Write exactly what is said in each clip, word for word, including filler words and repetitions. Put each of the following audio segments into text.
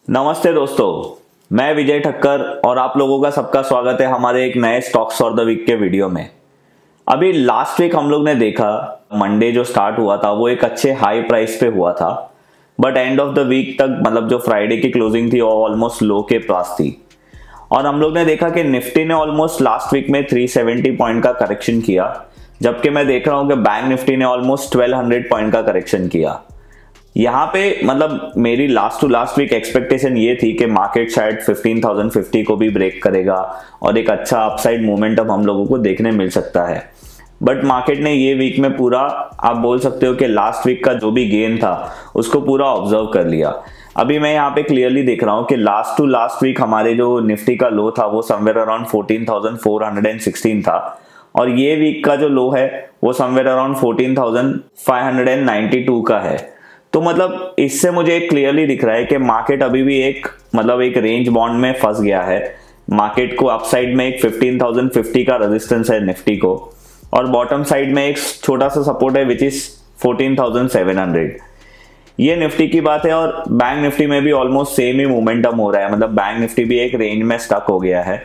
नमस्ते दोस्तों, मैं विजय ठक्कर और आप लोगों का सबका स्वागत है हमारे एक नए स्टॉक्स फॉर द वीक के वीडियो में। अभी लास्ट वीक हम लोग ने देखा मंडे जो स्टार्ट हुआ था वो एक अच्छे हाई प्राइस पे हुआ था, but end of the week तक मतलब जो फ्राइडे की क्लोजिंग थी वो ऑलमोस्ट लो के पास थी और हम लोग ने देखा कि निफ्टी ने ऑलमोस्ट लास्ट वीक में तीन सौ सत्तर पॉइंट का करेक्शन किया, जबकि मैं देख रहा हूं कि बैंक निफ्टी ने ऑलमोस्ट बारह सौ पॉइंट का करेक्शन किया। यहाँ पे मतलब मेरी last to last week expectation ये थी कि मार्केट शायद पंद्रह हज़ार पचास को भी ब्रेक करेगा और एक अच्छा अपसाइड मोमेंटम हम लोगों को देखने मिल सकता है, बट मार्केट ने ये वीक में पूरा आप बोल सकते हो कि लास्ट वीक का जो भी गेन था उसको पूरा ऑब्जर्व कर लिया। अभी मैं यहाँ पे क्लियरली देख रहा हूँ कि लास्ट टू लास्ट वीक हमारे जो निफ्टी का लो था वो समवेयर अराउंड चौदह हज़ार चार सौ सोलह था और ये वीक का जो लो है वो समवेयर अराउंड चौदह हज़ार पाँच सौ बानवे का है। तो मतलब इससे मुझे क्लियरली दिख रहा है कि मार्केट अभी भी एक मतलब एक रेंज बॉन्ड में फंस गया है। मार्केट को अपसाइड में एक पंद्रह हज़ार पचास का रेजिस्टेंस है निफ्टी को और बॉटम साइड में एक छोटा सा सपोर्ट है विच इज चौदह हज़ार सात सौ। ये निफ्टी की बात है और बैंक निफ्टी में भी ऑलमोस्ट सेम ही मोमेंटम हो रहा है, मतलब बैंक निफ्टी भी एक रेंज में स्टक हो गया है।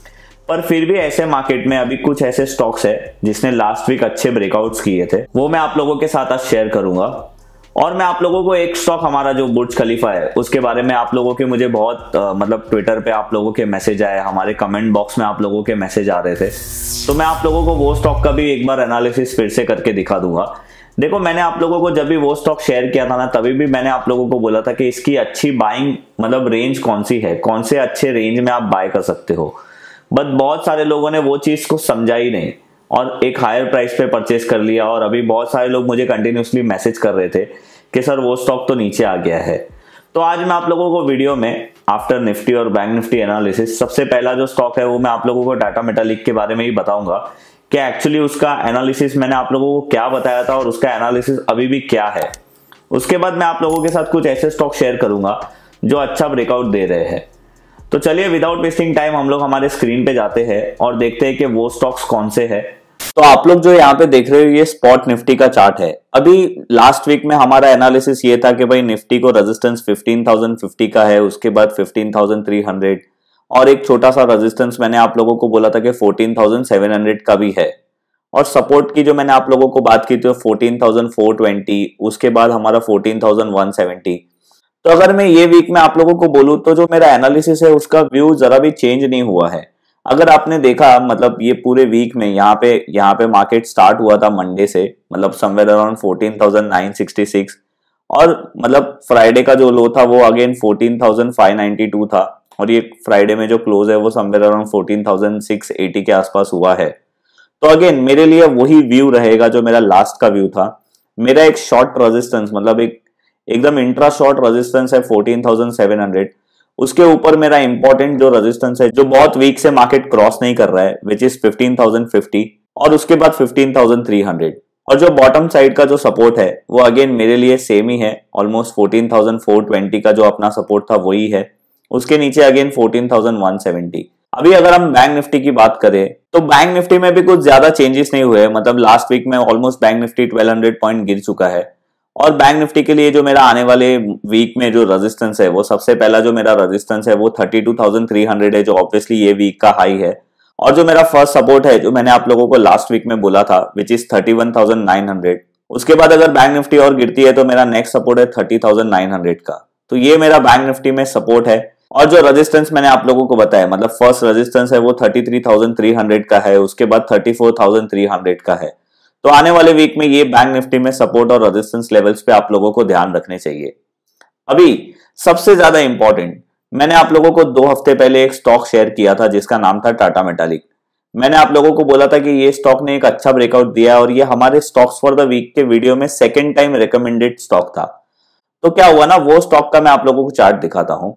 पर फिर भी ऐसे मार्केट में अभी कुछ ऐसे स्टॉक्स है जिसने लास्ट वीक अच्छे ब्रेकआउट्स किए थे, वो मैं आप लोगों के साथ आज शेयर करूंगा। और मैं आप लोगों को एक स्टॉक हमारा जो बुर्ज खलीफा है उसके बारे में आप लोगों के मुझे बहुत आ, मतलब ट्विटर पे आप लोगों के मैसेज आए, हमारे कमेंट बॉक्स में आप लोगों के मैसेज आ रहे थे, तो मैं आप लोगों को वो स्टॉक का भी एक बार एनालिसिस फिर से करके दिखा दूंगा। देखो, मैंने आप लोगों को जब भी वो स्टॉक शेयर किया था ना, तभी भी मैंने आप लोगों को बोला था कि इसकी अच्छी बाइंग मतलब रेंज कौन सी है, कौन से अच्छे रेंज में आप बाय कर सकते हो, बट बहुत सारे लोगों ने वो चीज को समझा ही नहीं और एक हायर प्राइस पे परचेस कर लिया। और अभी बहुत सारे लोग मुझे कंटिन्यूसली मैसेज कर रहे थे कि सर वो स्टॉक तो नीचे आ गया है। तो आज मैं आप लोगों को वीडियो में आफ्टर निफ्टी और बैंक निफ्टी एनालिसिस सबसे पहला जो स्टॉक है वो मैं आप लोगों को टाटा मेटालिक के बारे में ही बताऊंगा कि एक्चुअली उसका एनालिसिस मैंने आप लोगों को क्या बताया था और उसका एनालिसिस अभी भी क्या है। उसके बाद मैं आप लोगों के साथ कुछ ऐसे स्टॉक शेयर करूंगा जो अच्छा ब्रेकआउट दे रहे हैं। तो चलिए विदाउट वेस्टिंग टाइम हम लोग हमारे स्क्रीन पे जाते हैं और देखते हैं कि वो स्टॉक्स कौन से हैं। तो आप लोग जो यहाँ पे देख रहे हो ये स्पॉट निफ्टी का चार्ट है। अभी लास्ट वीक में हमारा एनालिसिस ये था कि भाई निफ्टी को रेजिस्टेंस पंद्रह हज़ार पचास का है, उसके बाद पंद्रह हज़ार तीन सौ और एक छोटा सा रेजिस्टेंस मैंने आप लोगों को बोला था कि चौदह हज़ार सात सौ का भी है और सपोर्ट की जो मैंने आप लोगों को बात की थी चौदह हज़ार चार सौ बीस, उसके बाद हमारा चौदह हज़ार एक सौ सत्तर। तो अगर मैं ये वीक में आप लोगों को बोलूं तो जो मेरा एनालिसिस है उसका व्यू जरा भी चेंज नहीं हुआ है। अगर आपने देखा मतलब ये पूरे वीक में यहाँ पे यहाँ पे मार्केट स्टार्ट हुआ था मंडे से, मतलब समवेयर अराउंड चौदह हज़ार नौ सौ छियासठ और मतलब फ्राइडे का जो लो था वो अगेन चौदह हज़ार पाँच सौ बानवे था और ये फ्राइडे में जो क्लोज है वो समवेयर अराउंड चौदह हज़ार छह सौ अस्सी के आसपास हुआ है। तो अगेन मेरे लिए वही व्यू रहेगा जो मेरा लास्ट का व्यू था। मेरा एक शॉर्ट रेजिस्टेंस मतलब एक एकदम इंट्रा शॉर्ट रेजिस्टेंस है चौदह हज़ार सात सौ, उसके ऊपर मेरा इंपॉर्टेंट जो रेजिस्टेंस है जो बहुत वीक से मार्केट क्रॉस नहीं कर रहा है विच इज पंद्रह हज़ार पचास और उसके बाद पंद्रह हज़ार तीन सौ और जो बॉटम साइड का जो सपोर्ट है वो अगेन मेरे लिए सेम ही है, ऑलमोस्ट चौदह हज़ार चार सौ बीस का जो अपना सपोर्ट था वही है। उसके नीचे अगेन चौदह हज़ार एक सौ सत्तर। अभी अगर हम बैंक निफ्टी की बात करें तो बैंक निफ्टी में भी कुछ ज्यादा चेंजेस नहीं हुए, मतलब लास्ट वीक में ऑलमोस्ट बैंक निफ्टी बारह सौ पॉइंट गिर चुका है और बैंक निफ्टी के लिए जो मेरा आने वाले वीक में जो रेजिस्टेंस है वो सबसे पहला जो मेरा रेजिस्टेंस है वो बत्तीस हज़ार तीन सौ है जो ऑब्वियसली ये वीक का हाई है और जो मेरा फर्स्ट सपोर्ट है जो मैंने आप लोगों को लास्ट वीक में बोला था विच इज इकतीस हज़ार नौ सौ। उसके बाद अगर बैंक निफ्टी और गिरती है तो मेरा नेक्स्ट सपोर्ट है तीस हज़ार नौ सौ का। तो ये मेरा बैंक निफ्टी में सपोर्ट है और जो रेजिस्टेंस मैंने आप लोगों को बताया मतलब फर्स्ट रेजिस्टेंस है वो तैंतीस हज़ार तीन सौ का है, उसके बाद चौंतीस हज़ार तीन सौ का है। तो आने वाले वीक में ये बैंक निफ्टी में सपोर्ट और रेजिस्टेंस लेवल्स पे आप लोगों को ध्यान रखने चाहिए। अभी सबसे ज्यादा इंपॉर्टेंट, मैंने आप लोगों को दो हफ्ते पहले एक स्टॉक शेयर किया था जिसका नाम था टाटा मेटालिक। मैंने आप लोगों को बोला था कि ये स्टॉक ने एक अच्छा ब्रेकआउट दिया है और ये हमारे स्टॉक्स फॉर द वीक के वीडियो में सेकेंड टाइम रिकमेंडेड स्टॉक था। तो क्या हुआ ना, वो स्टॉक का मैं आप लोगों को चार्ट दिखाता हूं।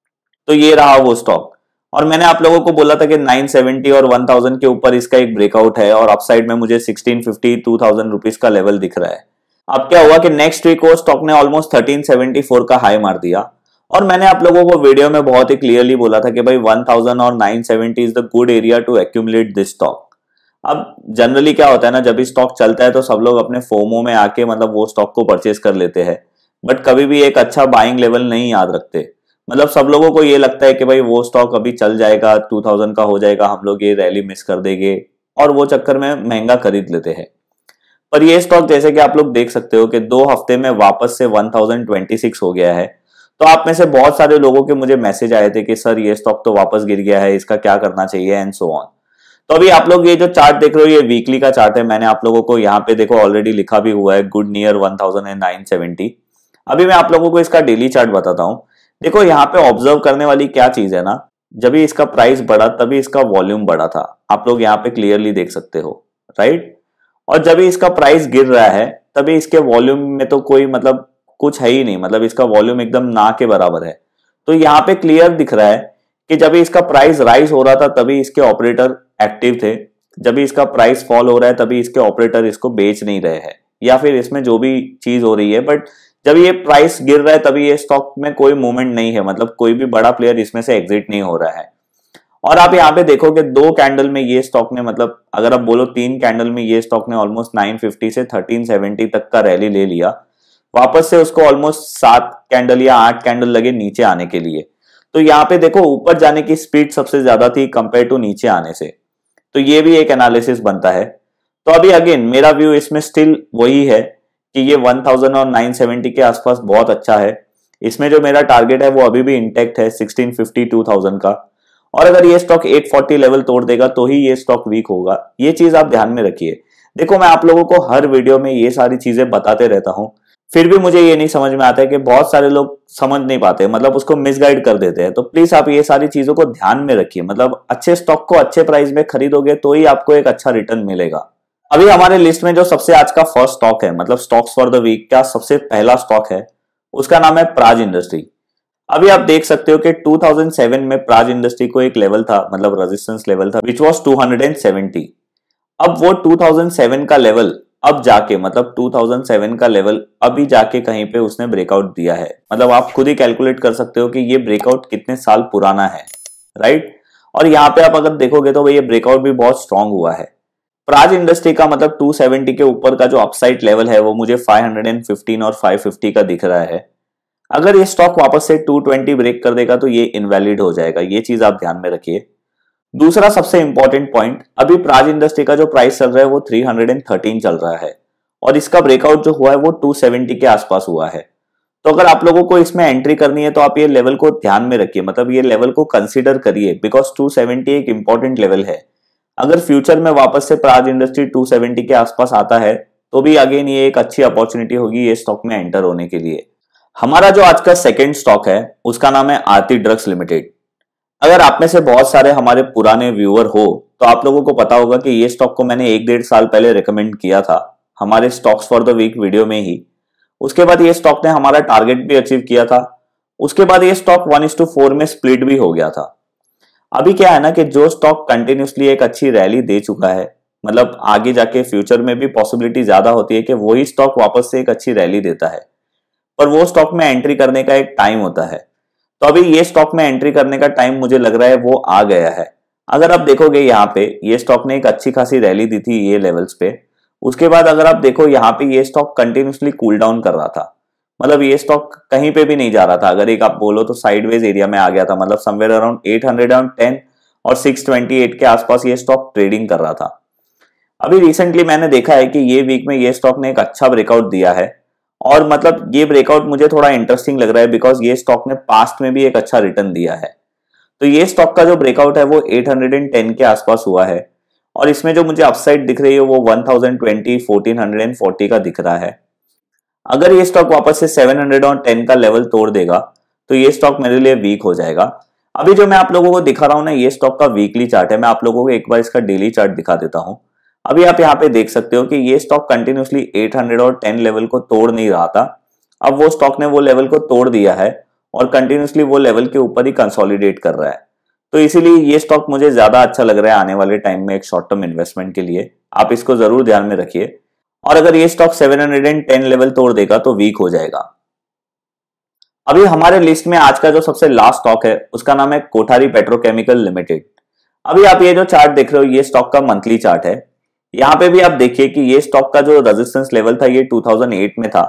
तो ये रहा वो स्टॉक और मैंने आप लोगों को बोला था कि नौ सौ सत्तर और एक हज़ार के ऊपर इसका एक ब्रेकआउट है और अपसाइड में मुझे सोलह सौ पचास दो हज़ार रुपीस का लेवल दिख रहा है। अब क्या हुआ कि नेक्स्ट वीक वो स्टॉक ने ऑलमोस्ट तेरह सौ चौहत्तर का हाई मार दिया और मैंने आप लोगों को वीडियो में बहुत ही क्लियरली बोला था कि भाई एक हज़ार और नौ सौ सत्तर is the good area to accumulate this stock. अब जनरली क्या होता है ना, जब भी स्टॉक चलता है तो सब लोग अपने फोमो में आके मतलब वो स्टॉक को परचेस कर लेते हैं, बट कभी भी एक अच्छा बाइंग लेवल नहीं याद रखते। मतलब सब लोगों को ये लगता है कि भाई वो स्टॉक अभी चल जाएगा, टू थाउजेंड का हो जाएगा, हम लोग ये रैली मिस कर देंगे और वो चक्कर में महंगा खरीद लेते हैं। पर ये स्टॉक जैसे कि आप लोग देख सकते हो कि दो हफ्ते में वापस से वन थाउजेंड ट्वेंटी सिक्स हो गया है। तो आप में से बहुत सारे लोगों के मुझे मैसेज आए थे कि सर ये स्टॉक तो वापस गिर गया है, इसका क्या करना चाहिए एंड सो ऑन। तो अभी आप लोग ये जो चार्ट देख रहे हो ये वीकली का चार्ट है। मैंने आप लोगों को यहाँ पे देखो ऑलरेडी लिखा भी हुआ है good near one thousand nine seventy. अभी मैं आप लोगों को इसका डेली चार्ट बताता हूँ। देखो यहाँ पे ऑब्जर्व करने वाली क्या चीज है ना, जब भी इसका प्राइस बढ़ा तभी इसका वॉल्यूम बढ़ा था, आप लोग यहाँ पे क्लियरली देख सकते हो, राइट। और जब भी इसका प्राइस गिर रहा है तभी इसके वॉल्यूम में तो कोई मतलब कुछ है ही नहीं, मतलब इसका वॉल्यूम एकदम ना के बराबर है। तो यहाँ पे क्लियर दिख रहा है कि जब भी इसका प्राइस राइज हो रहा था तभी इसके ऑपरेटर एक्टिव थे, जब भी इसका प्राइस फॉल हो रहा है तभी इसके ऑपरेटर इसको बेच नहीं रहे हैं, या फिर इसमें जो भी चीज हो रही है। बट जब ये प्राइस गिर रहा है तभी ये स्टॉक में कोई मूवमेंट नहीं है, मतलब कोई भी बड़ा प्लेयर इसमें से एग्जिट नहीं हो रहा है। और आप यहाँ पे देखोगे दो कैंडल में ये स्टॉक ने, मतलब अगर आप बोलो तीन कैंडल में ये स्टॉक ने ऑलमोस्ट नाइन फिफ्टी से थर्टीन सेवेंटी तक का रैली ले लिया। वापस से उसको ऑलमोस्ट सात कैंडल या आठ कैंडल लगे नीचे आने के लिए। तो यहाँ पे देखो ऊपर जाने की स्पीड सबसे ज्यादा थी कंपेयर टू नीचे आने से। तो ये भी एक एनालिसिस बनता है। तो अभी अगेन मेरा व्यू इसमें स्टिल वही है कि ये वन थाउजेंड और नाइन सेवेंटी के आसपास बहुत अच्छा है। इसमें जो मेरा टारगेट है वो अभी भी इंटैक्ट है सिक्सटीन फिफ्टी टू थाउजेंड का। और अगर ये स्टॉक एट फोर्टी लेवल तोड़ देगा तो ही ये स्टॉक वीक होगा, ये चीज आप ध्यान में रखिए। देखो मैं आप लोगों को हर वीडियो में ये सारी चीजें बताते रहता हूं, फिर भी मुझे ये नहीं समझ में आता है कि बहुत सारे लोग समझ नहीं पाते, मतलब उसको मिसगाइड कर देते हैं। तो प्लीज आप ये सारी चीजों को ध्यान में रखिए, मतलब अच्छे स्टॉक को अच्छे प्राइस में खरीदोगे तो ही आपको एक अच्छा रिटर्न मिलेगा। अभी हमारे लिस्ट में जो सबसे आज का फर्स्ट स्टॉक है, मतलब स्टॉक्स फॉर द वीक का सबसे पहला स्टॉक है, उसका नाम है प्राज इंडस्ट्री। अभी आप देख सकते हो कि टू थाउजेंड सेवन में प्राज इंडस्ट्री को एक लेवल था, मतलब रेजिस्टेंस लेवल था, which was two hundred seventy. अब वो टू थाउजेंड सेवन का लेवल अब जाके, मतलब टू थाउजेंड सेवन का लेवल अभी जाके कहीं पे उसने ब्रेकआउट दिया है। मतलब आप खुद ही कैलकुलेट कर सकते हो कि ये ब्रेकआउट कितने साल पुराना है, राइट। और यहाँ पे आप अगर देखोगे तो ये ब्रेकआउट भी बहुत स्ट्रांग हुआ है। प्राज इंडस्ट्री का मतलब टू सेवेंटी के ऊपर का जो अपसाइड लेवल है वो मुझे फाइव फिफ्टीन और फाइव फिफ्टी का दिख रहा है। अगर ये स्टॉक वापस से टू ट्वेंटी ब्रेक कर देगा तो ये इनवैलिड हो जाएगा, ये चीज आप ध्यान में रखिए। दूसरा सबसे इंपॉर्टेंट पॉइंट, अभी प्राज इंडस्ट्री का जो प्राइस चल रहा है वो थ्री थर्टीन चल रहा है और इसका ब्रेकआउट जो हुआ है वो टू सेवेंटी के आसपास हुआ है। तो अगर आप लोगों को इसमें एंट्री करनी है तो आप ये लेवल को ध्यान में रखिए, मतलब ये लेवल को कंसीडर करिए, बिकॉज टू सेवेंटी एक इंपॉर्टेंट लेवल है। अगर फ्यूचर में वापस से प्राज इंडस्ट्री टू सेवेंटी के आसपास आता है तो भी अगेन ये एक अच्छी अपॉर्चुनिटी होगी ये स्टॉक में एंटर होने के लिए। हमारा जो आज का सेकंड स्टॉक है उसका नाम है आरती ड्रग्स लिमिटेड। अगर आप में से बहुत सारे हमारे पुराने व्यूअर हो तो आप लोगों को पता होगा कि ये स्टॉक को मैंने एक डेढ़ साल पहले रिकमेंड किया था हमारे stocks for the week video में ही। उसके बाद ये स्टॉक ने हमारा टारगेट भी अचीव किया था। उसके बाद ये stock one is to four में स्प्लिट भी हो गया था। अभी क्या है ना कि जो स्टॉक कंटिन्यूसली एक अच्छी रैली दे चुका है, मतलब आगे जाके फ्यूचर में भी पॉसिबिलिटी ज्यादा होती है कि वही स्टॉक वापस से एक अच्छी रैली देता है, पर वो स्टॉक में एंट्री करने का एक टाइम होता है। तो अभी ये स्टॉक में एंट्री करने का टाइम मुझे लग रहा है वो आ गया है। अगर आप देखोगे यहाँ पे ये स्टॉक ने एक अच्छी खासी रैली दी थी ये लेवल्स पे। उसके बाद अगर आप देखो यहाँ पे ये स्टॉक कंटिन्यूसली कूल डाउन कर रहा था, मतलब ये स्टॉक कहीं पे भी नहीं जा रहा था। अगर एक आप बोलो तो साइडवेज एरिया में आ गया था, मतलब somewhere around eight hundred ten और सिक्स ट्वेंटी एट के आसपास ये स्टॉक ट्रेडिंग कर रहा था। अभी रिसेंटली मैंने देखा है कि ये वीक में ये स्टॉक ने एक अच्छा ब्रेकआउट दिया है और मतलब ये ब्रेकआउट मुझे थोड़ा इंटरेस्टिंग लग रहा है बिकॉज ये स्टॉक ने पास्ट में भी एक अच्छा रिटर्न दिया है। तो ये स्टॉक का जो ब्रेकआउट है वो एट हंड्रेड टेन के आसपास हुआ है और इसमें जो मुझे अपसाइड दिख रही है वो one thousand twenty fourteen forty का दिख रहा है। अगर ये स्टॉक वापस से सेवन हंड्रेड टेन का लेवल तोड़ देगा तो ये स्टॉक मेरे लिए वीक हो जाएगा। अभी जो मैं आप लोगों को दिखा रहा हूं ना ये स्टॉक का वीकली चार्ट है। मैं आप लोगों को एक बार इसका डेली चार्ट दिखा देता हूं। अभी आप यहाँ पे देख सकते हो कि ये स्टॉक कंटिन्यूसली एट हंड्रेड और टेन लेवल को तोड़ नहीं रहा था। अब वो स्टॉक ने वो लेवल को तोड़ दिया है और कंटिन्यूसली वो लेवल के ऊपर ही कंसोलिडेट कर रहा है। तो इसीलिए ये स्टॉक मुझे ज्यादा अच्छा लग रहा है आने वाले टाइम में एक शॉर्ट टर्म इन्वेस्टमेंट के लिए। आप इसको जरूर ध्यान में रखिए। और अगर ये stock seven hundred ten level तोड़ देगा तो वीक हो जाएगा। अभी हमारे लिस्ट में आज का जो सबसे लास्ट स्टॉक है उसका नाम है कोठारी पेट्रोकेमिकल लिमिटेड। अभी आप ये जो चार्ट देख रहे हो ये स्टॉक का मंथली चार्ट है। यहाँ पे भी आप देखिए कि ये स्टॉक का जो रेजिस्टेंस लेवल था ये टू थाउजेंड एट में था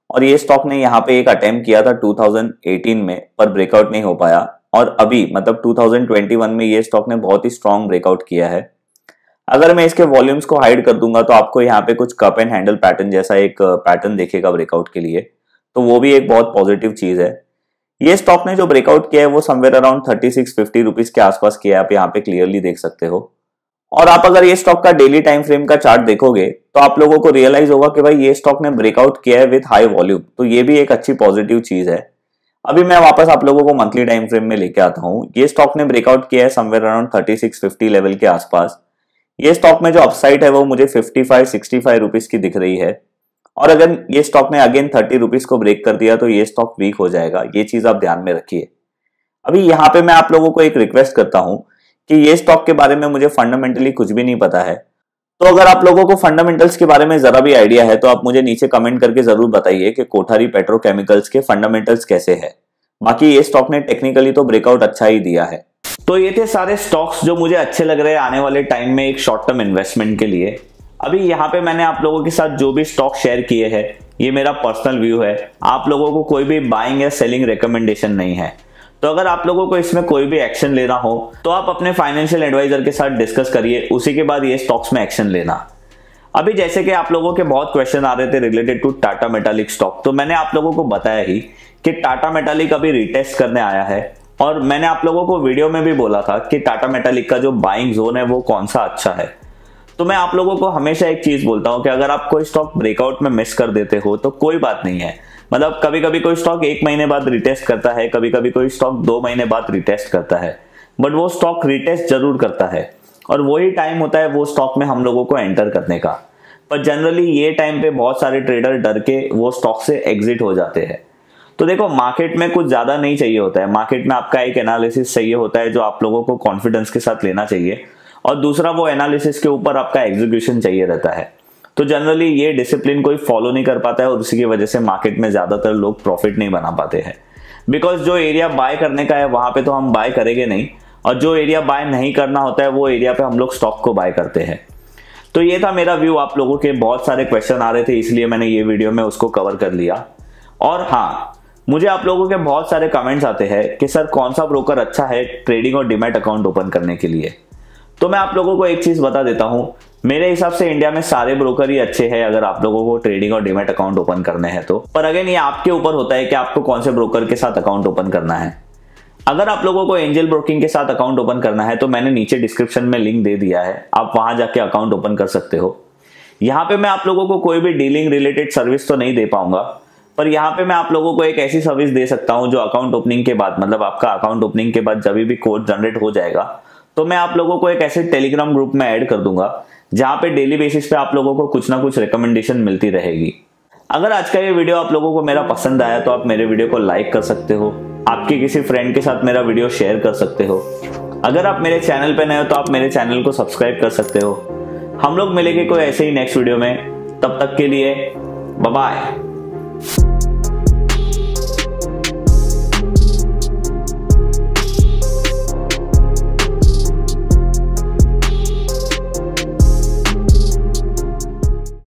और ये स्टॉक ने यहाँ पे एक अटेम्प्ट किया था टू थाउजेंड एटीन में, पर ब्रेकआउट नहीं हो पाया। और अभी मतलब टू थाउजेंड ट्वेंटी वन में ये स्टॉक ने बहुत ही स्ट्रॉन्ग ब्रेकआउट किया है। अगर मैं इसके वॉल्यूम्स को हाइड कर दूंगा तो आपको यहाँ पे कुछ कप एंड हैंडल पैटर्न जैसा एक पैटर्न देखेगा ब्रेकआउट के लिए, तो वो भी एक बहुत पॉजिटिव चीज है। ये स्टॉक ने जो ब्रेकआउट किया है वो somewhere around thirty six fifty rupees के आसपास किया है, आप यहाँ पे क्लियरली देख सकते हो। और आप अगर ये स्टॉक का डेली टाइम फ्रेम का चार्ट देखोगे तो आप लोगों को रियलाइज होगा कि भाई ये स्टॉक ने ब्रेकआउट किया है विथ हाई वॉल्यूम, तो ये भी एक अच्छी पॉजिटिव चीज है। अभी मैं वापस आप लोगों को मंथली टाइम फ्रेम में लेके आता हूँ। ये स्टॉक ने ब्रेकआउट किया है somewhere around thirty six fifty level के आसपास। ये स्टॉक में जो अपसाइड है वो मुझे fifty five sixty five rupees की दिख रही है, और अगर ये स्टॉक ने अगेन थर्टी रुपीज को ब्रेक कर दिया तो ये स्टॉक वीक हो जाएगा। ये चीज आप ध्यान में रखिए। अभी यहाँ पे मैं आप लोगों को एक रिक्वेस्ट करता हूँ कि ये स्टॉक के बारे में मुझे फंडामेंटली कुछ भी नहीं पता है, तो अगर आप लोगों को फंडामेंटल्स के बारे में जरा भी आइडिया है तो आप मुझे नीचे कमेंट करके जरूर बताइए कि कोठारी पेट्रोकेमिकल्स के फंडामेंटल्स कैसे है। बाकी ये स्टॉक ने टेक्निकली तो ब्रेकआउट अच्छा ही दिया है। तो ये थे सारे स्टॉक्स जो मुझे अच्छे लग रहे हैं आने वाले टाइम में एक शॉर्ट टर्म इन्वेस्टमेंट के लिए। अभी यहाँ पे मैंने आप लोगों के साथ जो भी स्टॉक शेयर किए हैं ये मेरा पर्सनल व्यू है, आप लोगों को कोई भी बाइंग या सेलिंग रिकमेंडेशन नहीं है। तो अगर आप लोगों को इसमें कोई भी एक्शन लेना हो तो आप अपने फाइनेंशियल एडवाइजर के साथ डिस्कस करिए, उसी के बाद ये स्टॉक्स में एक्शन लेना। अभी जैसे कि आप लोगों के बहुत क्वेश्चन आ रहे थे related to Tata Metaliks stock, तो मैंने आप लोगों को बताया ही कि टाटा मेटालिक अभी रिटेस्ट करने आया है, और मैंने आप लोगों को वीडियो में भी बोला था कि टाटा मेटालिक का जो बाइंग जोन है वो कौन सा अच्छा है। तो मैं आप लोगों को हमेशा एक चीज बोलता हूं कि अगर आप कोई स्टॉक ब्रेकआउट में मिस कर देते हो तो कोई बात नहीं है। मतलब कभी कभी कोई स्टॉक एक महीने बाद रिटेस्ट करता है, कभी कभी कोई स्टॉक दो महीने बाद रिटेस्ट करता है, बट वो स्टॉक रिटेस्ट जरूर करता है, और वही टाइम होता है वो स्टॉक में हम लोगों को एंटर करने का। पर जनरली ये टाइम पे बहुत सारे ट्रेडर डर के वो स्टॉक से एग्जिट हो जाते हैं। तो देखो, मार्केट में कुछ ज्यादा नहीं चाहिए होता है, मार्केट में आपका एक एनालिसिस चाहिए होता है जो आप लोगों को कॉन्फिडेंस के साथ लेना चाहिए, और दूसरा वो एनालिसिस के ऊपर आपका एग्जीक्यूशन चाहिए रहता है। तो जनरली ये डिसिप्लिन कोई फॉलो नहीं कर पाता है, और उसी की वजह से मार्केट में ज्यादातर लोग प्रॉफिट नहीं बना पाते हैं। बिकॉज जो एरिया बाय करने का है वहां पे तो हम बाय करेंगे नहीं, और जो एरिया बाय नहीं करना होता है वो एरिया पे हम लोग स्टॉक को बाय करते हैं। तो ये था मेरा व्यू। आप लोगों के बहुत सारे क्वेश्चन आ रहे थे, इसलिए मैंने ये वीडियो में उसको कवर कर लिया। और हाँ, मुझे आप लोगों के बहुत सारे कमेंट्स आते हैं कि सर कौन सा ब्रोकर अच्छा है ट्रेडिंग और डीमैट अकाउंट ओपन करने के लिए। तो मैं आप लोगों को एक चीज बता देता हूं, मेरे हिसाब से इंडिया में सारे ब्रोकर ही अच्छे हैं अगर आप लोगों को ट्रेडिंग और डीमैट अकाउंट ओपन करने हैं तो। पर अगेन ये आपके ऊपर होता है कि आपको कौन से ब्रोकर के साथ अकाउंट ओपन करना है। अगर आप लोगों को एंजल ब्रोकिंग के साथ अकाउंट ओपन करना है तो मैंने नीचे डिस्क्रिप्शन में लिंक दे दिया है, आप वहां जाके अकाउंट ओपन कर सकते हो। यहाँ पे मैं आप लोगों को कोई भी डीलिंग रिलेटेड सर्विस तो नहीं दे पाऊंगा, पर यहाँ पे मैं आप लोगों को एक ऐसी सर्विस दे सकता हूँ जो अकाउंट ओपनिंग के बाद, मतलब आपका अकाउंट ओपनिंग के बाद जब भी कोड जनरेट हो जाएगा तो मैं आप लोगों को एक ऐसे टेलीग्राम ग्रुप में ऐड कर दूंगा जहां पे डेली बेसिस पे आप लोगों को कुछ ना कुछ रिकमेंडेशन मिलती रहेगी। अगर आज का ये वीडियो आप लोगों को मेरा पसंद आया तो आप मेरे वीडियो को लाइक कर सकते हो, आपके किसी फ्रेंड के साथ मेरा वीडियो शेयर कर सकते हो। अगर आप मेरे चैनल पे नए हो तो आप मेरे चैनल को सब्सक्राइब कर सकते हो। हम लोग मिलेंगे कोई ऐसे ही नेक्स्ट वीडियो में, तब तक के लिए बाय बाय।